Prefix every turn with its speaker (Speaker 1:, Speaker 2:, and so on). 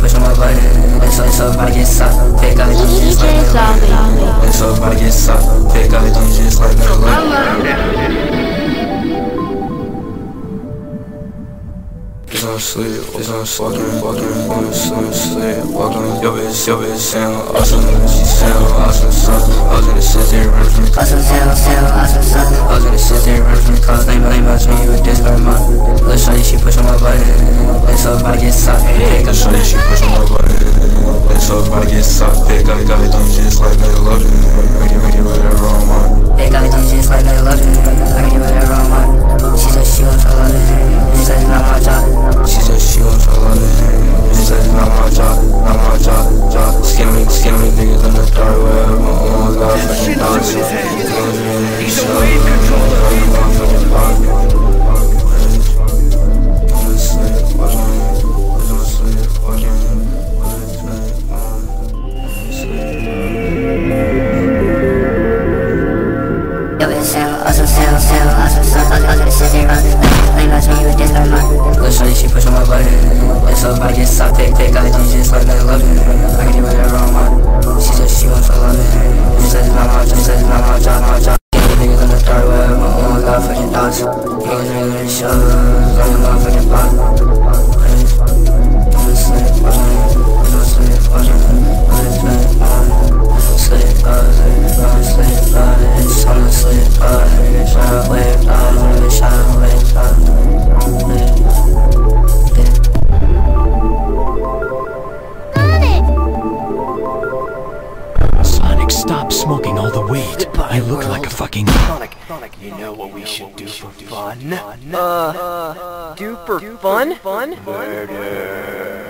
Speaker 1: pushing my button. It's up, about to get socked. Pick out them just like that. It's up, about to get socked. Pick out them just like that. It's on sleep, it's on walking, on sleep, walking. Yo bitch, sound awesome, she sound awesome, son. I was in the city, running from the awesome, awesome, son. I was in the city, running from the cops, they about me with this by my. Little shawty, she pushing my button. It's up, about to get socked. Little shawty, she pushing my button. It's up, about to get socked. They got it done just like they love it. I can get with that wrong mind. They got it done just like they love it. I can get with that wrong mind. She said she wants to love it. She said it's not my job. She said she wants to love it. She said it's not my job, not my job. Skimming niggas in the dark web. Oh my god, fucking dogs. He's a wave controller. Yo, it's sound, awesome, son. I was in the city, running. They about me with this by my. Little shawty, she pushing my button. It's up, about to get socked. Pick out them just like they love it. I can get with that wrong mind. She said she wants to love it. She said it's not my job, she said it's not my job. Niggas in the dark web, oh my god, fucking dogs. Niggas in the show, on the motherfucking block. I'm sleep,
Speaker 2: Sonic, stop smoking all the weed. You look like a fucking
Speaker 3: Sonic, you know what we should do for fun? Do for fun? Murder.